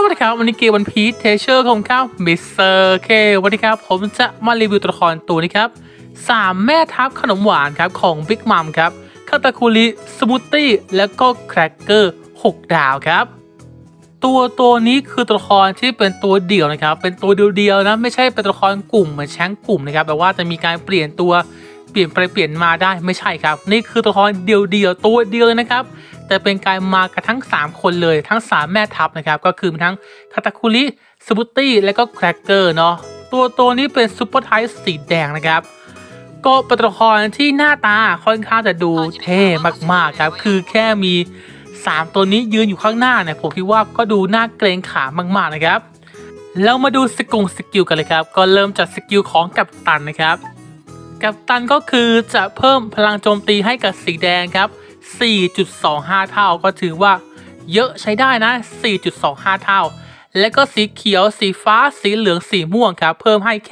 วัสดีครับวันนี้เกมวันพีชเทเชอร์ของครับมิสเตอร์เควันนี้ครับผมจะมารีวิวตัวละครตัวนี้ครับ3แม่ทัพขนมหวานครับของบิ๊กมัมครับคาตาคุริสมูทตี้แล้วก็แครกเกอร์6 ดาวครับตัวนี้คือตัวละครที่เป็นตัวเดี่ยวนะครับเป็นตัวเดียวนะไม่ใช่เป็นตัวละครกลุ่มเหมือนแชงกลุ่มนะครับแบบว่าจะมีการเปลี่ยนตัวเปลี่ยนไปเปลี่ยนมาได้ไม่ใช่ครับนี่คือตัวละครเดียวตัวเดียวเลยนะครับแต่เป็นการมากันทั้ง3คนเลยทั้ง3แม่ทัพนะครับก็คือทั้งคาตาคุริสมูทตี้และก็แครกเกอร์เนาะตัวนี้เป็นซูเปอร์ไทป์สีแดงนะครับก็เป็นตัวละครที่หน้าตาค่อนข้างจะดูเท่มากๆครับคือแค่มี3ตัวนี้ยืนอยู่ข้างหน้าเนี่ยผมคิดว่าก็ดูน่าเกรงขามมากๆนะครับแล้วมาดูสกิลกันเลยครับก็เริ่มจากสกิลของกัปตันนะครับกัปตันก็คือจะเพิ่มพลังโจมตีให้กับสีแดงครับ 4.25 เท่าก็ถือว่าเยอะใช้ได้นะ 4.25 เท่าและก็สีเขียวสีฟ้าสีเหลืองสีม่วงครับเพิ่มให้แค่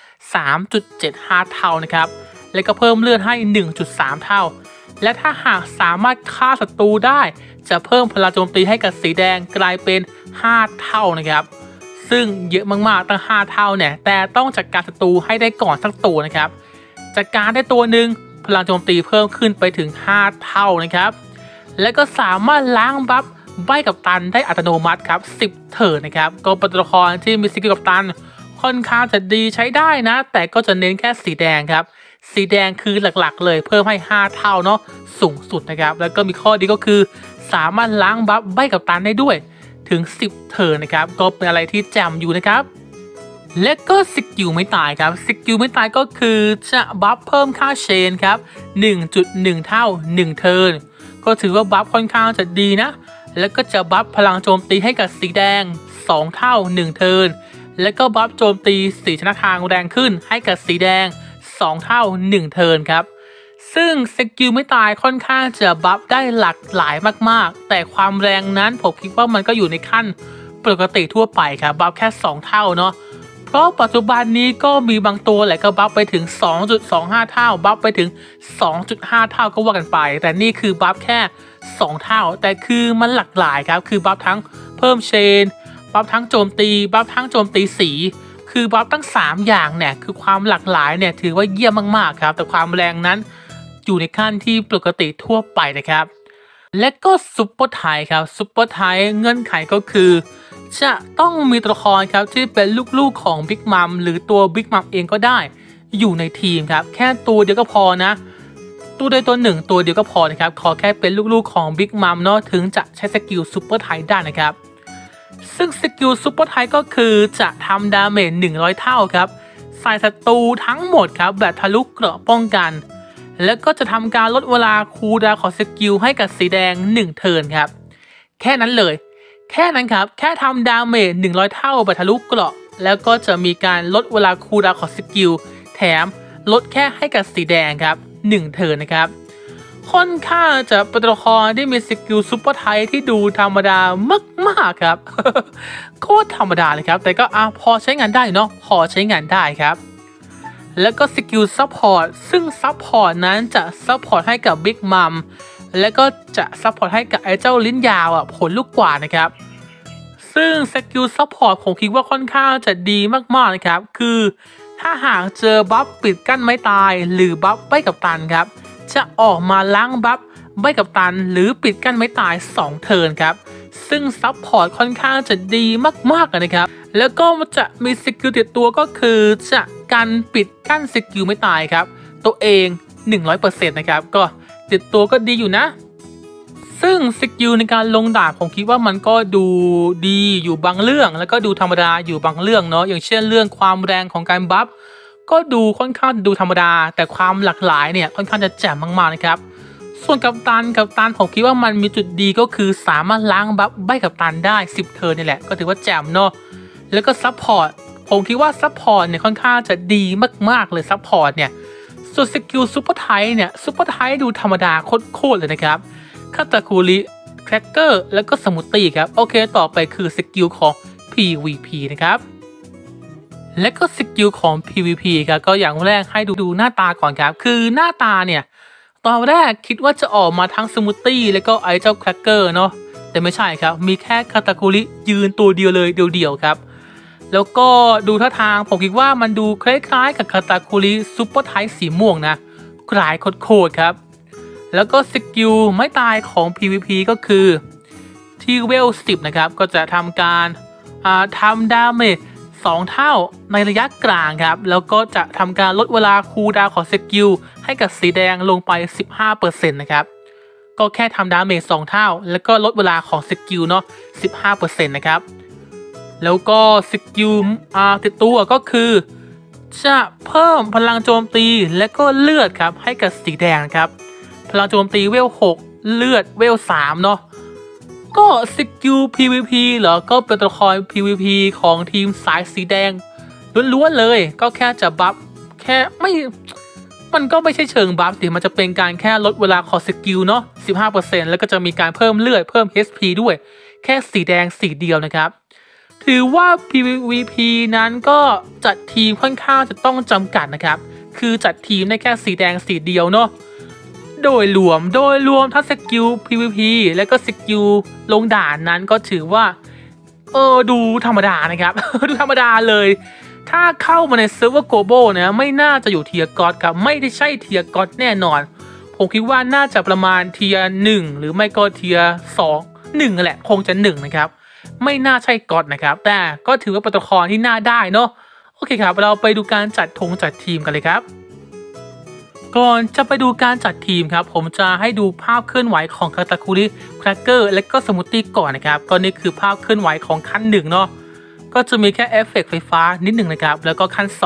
3.75 เท่านะครับและก็เพิ่มเลือดให้ 1.3 เท่าและถ้าหากสามารถฆ่าศัตรูได้จะเพิ่มพลังโจมตีให้กับสีแดงกลายเป็น5 เท่านะครับซึ่งเยอะมากๆตั้ง5 เท่าเนี่ยแต่ต้องจัดการศัตรูให้ได้ก่อนสักตัวนะครับจัดการได้ตัวหนึ่งพลังโจมตีเพิ่มขึ้นไปถึง5 เท่านะครับและก็สามารถล้างบัฟใบกับตันได้อัตโนมัติครับ10 เทิร์นนะครับก็เป็นตัวละครที่มีสกิลกับตันค่อนข้างจะดีใช้ได้นะแต่ก็จะเน้นแค่สีแดงครับสีแดงคือหลักๆเลยเพิ่มให้5 เท่าเนาะสูงสุดนะครับแล้วก็มีข้อดีก็คือสามารถล้างบัฟใบกับตันได้ด้วยถึง10 เทิร์นนะครับก็เป็นอะไรที่แจ่มอยู่นะครับและก็สกิลไม่ตายครับสกิลไม่ตายก็คือจะบัฟเพิ่มค่าเชนครับ 1.1 เท่า1 เทิร์นก็ถือว่าบัฟค่อนข้างจะดีนะแล้วก็จะบัฟพลังโจมตีให้กับสีแดง2 เท่า1 เทิร์นแล้วก็บัฟโจมตีสีชนะทางแรงขึ้นให้กับสีแดง2 เท่า1 เทิร์นครับซึ่งสกิลไม่ตายค่อนข้างจะบัฟได้หลากหลายมากๆแต่ความแรงนั้นผมคิดว่ามันก็อยู่ในขั้นปกติทั่วไปครับบัฟแค่2 เท่าเนาะเพราะปัจจุบันนี้ก็มีบางตัวแหละก็บัฟไปถึง 2.25 เท่าบัฟไปถึง 2.5 เท่าก็ว่ากันไปแต่นี่คือบัฟแค่2 เท่าแต่คือมันหลากหลายครับคือบัฟทั้งเพิ่มเชนบัฟทั้งโจมตีบัฟทั้งโจมตีสีคือบัฟตั้ง3อย่างเนี่ยคือความหลากหลายเนี่ยถือว่าเยี่ยมมากๆครับแต่ความแรงนั้นอยู่ในขั้นที่ปกติทั่วไปนะครับและก็ซุปเปอร์ไทป์ครับซุปเปอร์ไทป์เงื่อนไขก็คือจะต้องมีตัวละครครับที่เป็นลูกๆของบิ๊กมัมหรือตัวบิ๊กมัมเองก็ได้อยู่ในทีมครับแค่ตัวเดียวก็พอนะตัวใดตัวหนึ่งตัวเดียวก็พอนะครับขอแค่เป็นลูกๆของบิ๊กมัมเนาะถึงจะใช้สกิลซุปเปอร์ไทป์ได้นะครับซึ่งสกิลซุปเปอร์ไทป์ก็คือจะทำดาเมจ100 เท่าครับใส่ศัตรูทั้งหมดครับแบบทะลุเกราะป้องกันแล้วก็จะทำการลดเวลาคูลดาวน์ของสกิลให้กับสีแดง1 เทิร์นครับแค่นั้นเลยแค่นั้นครับแค่ทำดาเมจ100 เท่าแบบทะลุเกราะแล้วก็จะมีการลดเวลาคูลดาวน์ของสกิลแถมลดแค่ให้กับสีแดงครับ1 เทิร์นนะครับค่อนข้างจะเป็นตัวละครที่มีสกิลซุปเปอร์ไทป์ที่ดูธรรมดามากๆครับ โคตรธรรมดาเลยครับแต่ก็พอใช้งานได้เนาะพอใช้งานได้ครับแล้วก็สกิลซัพพอร์ตซึ่งซัพพอร์ตนั้นจะซัพพอร์ตให้กับบิ๊กมัมและก็จะซัพพอร์ตให้กับไอ้เจ้าลิ้นยาวผลลูกกว่านะครับซึ่งสกิลซัพพอร์ตผมคิดว่าค่อนข้างจะดีมากๆนะครับคือถ้าหากเจอบัฟปิดกั้นไม้ตายหรือบัฟใบกับตันครับจะออกมาล้างบัฟใบกับตันหรือปิดกั้นไม้ตาย2 เทิร์นครับซึ่งซัพพอร์ตค่อนข้างจะดีมากๆนะครับแล้วก็จะมีสกิลติดตัวก็คือจะกันปิดกั้นสกิลไม่ตายครับตัวเอง 100% นะครับก็ติดตัวก็ดีอยู่นะซึ่งสกิลในการลงดาบผมคิดว่ามันก็ดูดีอยู่บางเรื่องแล้วก็ดูธรรมดาอยู่บางเรื่องเนาะอย่างเช่นเรื่องความแรงของการบัฟก็ดูค่อนข้างดูธรรมดาแต่ความหลากหลายเนี่ยค่อนข้างจะแจ่มมากๆนะครับส่วนกัปตันผมคิดว่ามันมีจุดดีก็คือสามารถล้างบัฟใบกัปตันได้10 เทิร์นนี่แหละก็ถือว่าแจ่มเนาะแล้วก็ซัพพอร์ตผมคิดว่าซัพพอร์ตเนี่ยค่อนข้างจะดีมากๆเลยซัพพอร์ตเนี่ยส่วนสกิลซุปเปอร์ไทป์เนี่ยซุปเปอร์ไทป์ดูธรรมดาโคตรเลยนะครับคาตาคุริแครกเกอร์แล้วก็สมูทตี้ครับโอเคต่อไปคือสกิลของ PVP นะครับและก็สกิลของ PVP ครับก็อย่างแรกให้ดูหน้าตาก่อนครับคือหน้าตาเนี่ยตอนแรกคิดว่าจะออกมาทั้งสมูทตี้แล้วก็ไอ้เจ้าแครกเกอร์เนาะแแต่ไม่ใช่ครับมีแค่คาตาคุริยืนตัวเดียวเลยเดี่ยวๆครับแล้วก็ดูท่าทางผมคิดว่ามันดูคล้ายๆกับคาตาคุริซุปเปอร์ไทป์สีม่วงนะกลายโคตรครับแล้วก็สกิลไม่ตายของ PVP ก็คือที่เวล 10นะครับก็จะทำการทำดาเมจ2 เท่าในระยะกลางครับแล้วก็จะทำการลดเวลาคูลดาวน์ของสกิลให้กับสีแดงลงไป 15% นะครับก็แค่ทำดาเมจ2 เท่าแล้วก็ลดเวลาของสกิลเนาะ 15% นะครับแล้วก็สกิลติดตัวก็คือจะเพิ่มพลังโจมตีและก็เลือดครับให้กับสีแดงครับพลังโจมตีเวล 6เลือดเวล 3เนาะก็สกิล PVP เหรอก็เป็นตัวละคร PVP ของทีมสายสีแดงล้วนๆเลยก็แค่จะบัฟแค่ไม่มันก็ไม่ใช่เชิงบัฟสิมันจะเป็นการแค่ลดเวลาของสกิลเนาะ 15% แล้วก็จะมีการเพิ่มเลือดเพิ่ม HP ด้วยแค่สีแดงสีเดียวนะครับถือว่า PVP นั้นก็จัดทีมค่อนข้างจะต้องจำกัดนะครับคือจัดทีมได้แค่สีแดงสีเดียวเนาะโดยรวมทั้งสกิล PVP และก็สกิลลงด่านนั้นก็ถือว่าดูธรรมดานะครับ ดูธรรมดาเลยถ้าเข้ามาในเซิร์ฟเวอร์โกลบอลนะไม่น่าจะอยู่เทียร์ก็อดครับไม่ได้ใช่เทียร์ก็อดแน่นอนผมคิดว่าน่าจะประมาณเทียร์1หรือไม่ก็เทียร์2 1แหละคงจะ1นะครับไม่น่าใช่ก็อดนะครับแต่ก็ถือว่าเป็นตัวละครที่น่าได้เนาะโอเคครับเราไปดูการจัดทีมกันเลยครับก่อนจะไปดูการจัดทีมครับผมจะให้ดูภาพเคลื่อนไหวของคาตาคุริแครกเกอร์และก็สมูทตี้ก่อนนะครับก็นี่คือภาพเคลื่อนไหวของขั้น1เนาะก็จะมีแค่เอฟเฟกต์ไฟฟ้านิดหนึ่งนะครับแล้วก็ขั้น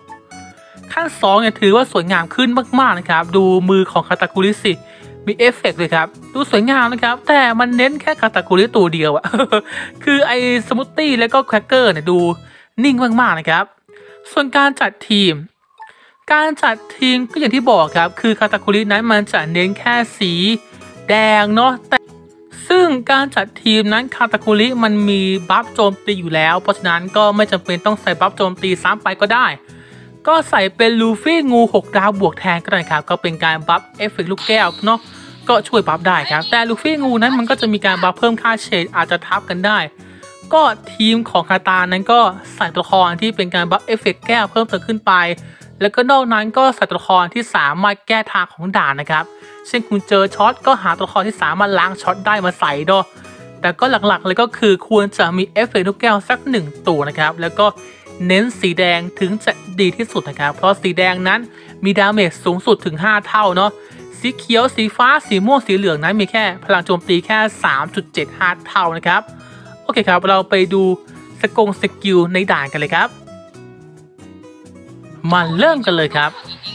2เนี่ยถือว่าสวยงามขึ้นมากๆนะครับดูมือของคาตาคุริสิมีเอฟเฟกต์เลยครับดูสวยงามนะครับแต่มันเน้นแค่คาตาคุริตัวเดียวอะ คือไอสมูทตี้แล้วก็แครกเกอร์เนี่ยดูนิ่งมากๆนะครับส่วนการจัดทีมก็อย่างที่บอกครับคือคาตาคุรินั้นมันจะเน้นแค่สีแดงเนาะแต่ซึ่งการจัดทีมนั้นคาตาคุริมันมีบัฟโจมตีอยู่แล้วเพราะฉะนั้นก็ไม่จำเป็นต้องใส่บัฟโจมตีซ้ำไปก็ได้ก็ใส่เป็นลูฟี่งู6 ดาวบวกแทนก็ได้ครับก็เป็นการบัฟเอฟเฟกต์ลูกแก้วเนาะก็ช่วยบัฟได้ครับแต่ลูฟี่งูนั้นมันก็จะมีการบัฟเพิ่มค่าเฉดอาจจะทับกันได้ก็ทีมของคาตานั้นก็ใส่ตัวละครที่เป็นการบัฟเอฟเฟกต์แก้วเพิ่มเติมขึ้นไปแล้วก็นอกนั้นก็ใส่ตัวละครที่สามารถแก้ทางของด่านนะครับเช่นคุณเจอช็อตก็หาตัวละครที่สามารถล้างช็อตได้มาใส่ด้วยแต่ก็หลักๆเลยก็คือควรจะมีเอฟเฟกต์ลูกแก้วสัก1 ตัวนะครับแล้วก็เน้นสีแดงถึงจะดีที่สุดนะครับเพราะสีแดงนั้นมีดาเมจสูงสุดถึง5 เท่าเนาะสีเขียวสีฟ้าสีม่วงสีเหลืองนั้นมีแค่พลังโจมตีแค่ 3.75 เท่านะครับโอเคครับเราไปดูสกิลในด่านกันเลยครับมาเริ่มกันเลยครับ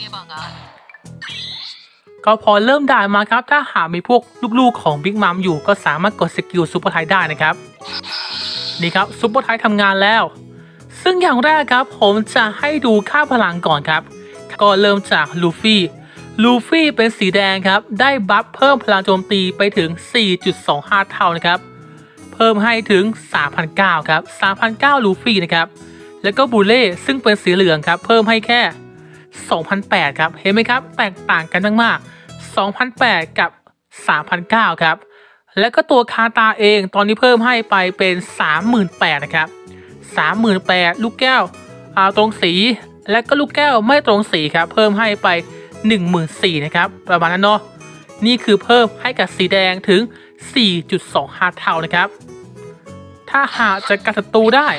ก็พอเริ่มด่านมาครับถ้าหากมีพวกลูกๆของบิ๊กมัมอยู่ก็สามารถกดสกิลซุปเปอร์ไทได้นะครับนี่ครับซุปเปอร์ไททำงานแล้วซึ่งอย่างแรกครับผมจะให้ดูค่าพลังก่อนครับก็เริ่มจากลูฟี่เป็นสีแดงครับได้บัฟเพิ่มพลังโจมตีไปถึง 4.25 เท่านะครับเพิ่มให้ถึง 3,900 ครับ 3,900 ลูฟี่นะครับแล้วก็บูเล่ซึ่งเป็นสีเหลืองครับเพิ่มให้แค่ 2,800 ครับเห็นไหมครับแตกต่างกันมากๆ 2,800 กับ 3,900 ครับแล้วก็ตัวคาตาเองตอนนี้เพิ่มให้ไปเป็น 38,000 นะครับ 38,000 ลูกแก้วตรงสีและก็ลูกแก้วไม่ตรงสีครับเพิ่มให้ไป 14,000 นะครับประมาณนั้นเนาะนี่คือเพิ่มให้กับสีแดงถึง 4.25 เท่านะครับถ้าหากจัดการศัตรูได้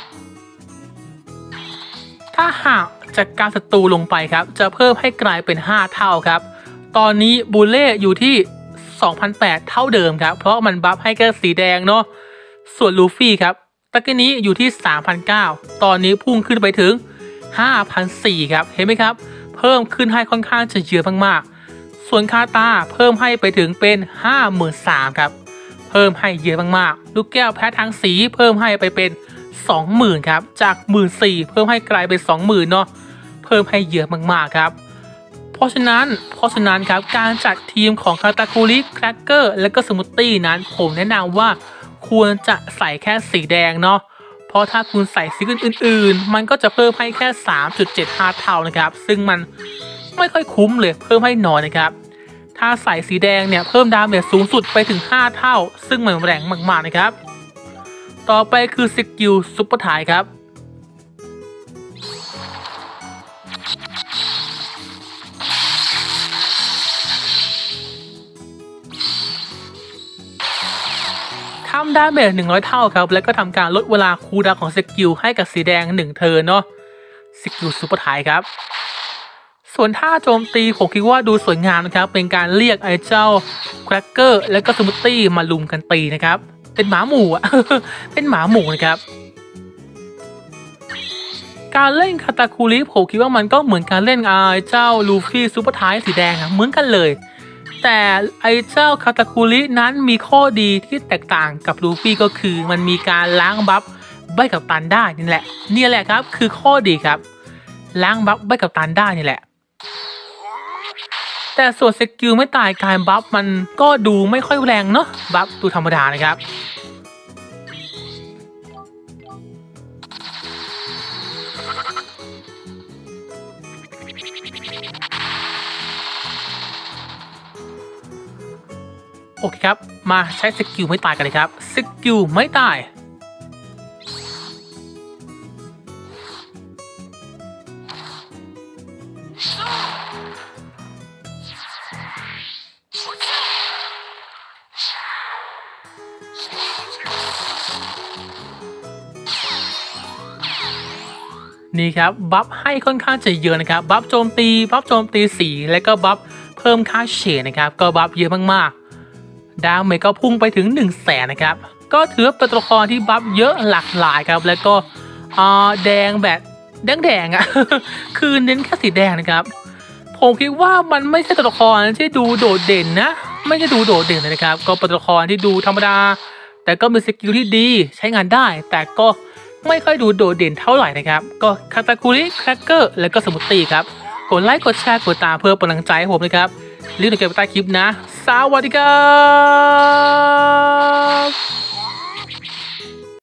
ลงไปครับจะเพิ่มให้กลายเป็น5 เท่าครับตอนนี้บูเล่อยู่ที่ 2,800 เท่าเดิมครับเพราะมันบัฟให้แค่สีแดงเนาะส่วนลูฟี่ครับตะกี้นี้อยู่ที่ 3,900 ตอนนี้พุ่งขึ้นไปถึง 5,400 ครับเห็นไหมครับเพิ่มขึ้นให้ค่อนข้างจะเยอะมากๆส่วนคาตาเพิ่มให้ไปถึงเป็น 53,000 ครับเพิ่มให้เยอะมากๆลูกแก้วแพ้ทางสีเพิ่มให้ไปเป็น 20,000 ครับจาก 14,000 เพิ่มให้กลายเป็น 20,000 เนาะเพิ่มให้เยอะมากๆครับเพราะฉะนั้นครับการจัดทีมของคาตาคุริแครกเกอร์และก็สมูทตี้นั้นผมแนะนำว่าควรจะใส่แค่สีแดงเนาะเพราะถ้าคุณใส่สีอื่นๆมันก็จะเพิ่มให้แค่ 3.75 เท่านะครับซึ่งมันไม่ค่อยคุ้มเลยเพิ่มให้น้อยนะครับถ้าใส่สีแดงเนี่ยเพิ่มดาเมจสูงสุดไปถึง5เท่าซึ่งมันแรงมากๆนะครับต่อไปคือสกิลซุปเปอร์ถ่ายครับทำดาเมจ100เท่าครับแล้วก็ทำการลดเวลาคูลดาวน์ของสกิลให้กับสีแดง1เทิร์นเนาะสกิลซุปเปอร์ถ่ายครับส่วนท่าโจมตีผมคิดว่าดูสวยงามนะครับเป็นการเรียกไอ้เจ้าแครกเกอร์และก็สมูทตี้มาลุมกันตีนะครับเป็นหมาหมู่อะ เป็นหมาหมู่นะครับการเล่นคาตาคุริผมคิดว่ามันก็เหมือนการเล่นไอ้เจ้าลูฟี่ซุปเปอร์ไทป์สีแดงเหมือนกันเลยแต่ไอ้เจ้าคาตาคุรินั้นมีข้อดีที่แตกต่างกับลูฟี่ก็คือมันมีการล้างบัฟใบกับตันได้นี่แหละครับคือข้อดีครับล้างบัฟใบกับตันได้นี่แหละแต่ส่วนสกิลไม่ตายการบัฟมันก็ดูไม่ค่อยแรงเนาะบัฟดูธรรมดานะครับโอเคครับมาใช้สกิลไม่ตายกันเลยครับสกิลไม่ตายนี่ครับบัฟให้ค่อนข้างจะเยอะนะครับบัฟโจมตี4และก็บัฟเพิ่มค่าเฉดนะครับก็บัฟเยอะมากๆดาเมจก็พุ่งไปถึง100,000นะครับก็ถือเป็นตัวละครที่บัฟเยอะหลากหลายครับแล้วก็แดงแบบแดงอ่ะ คือเน้นแค่สีแดงนะครับผมคิดว่ามันไม่ใช่ตัวละครที่ดูโดดเด่นนะไม่ใช่ดูโดดเด่นนะครับก็เป็นตัวละครที่ดูธรรมดาแต่ก็มีสกิลที่ดีใช้งานได้แต่ก็ไม่ค่อยดูโดดเด่นเท่าไหร่นะครับก็คาตาคุริแครกเกอร์และก็สมูทตี้ครับกดไลค์กดแชร์กดตามเพื่อเป็นกำลังใจให้ผมนะครับลิงก์ในเก็บใต้คลิปนะสวัสดีครับ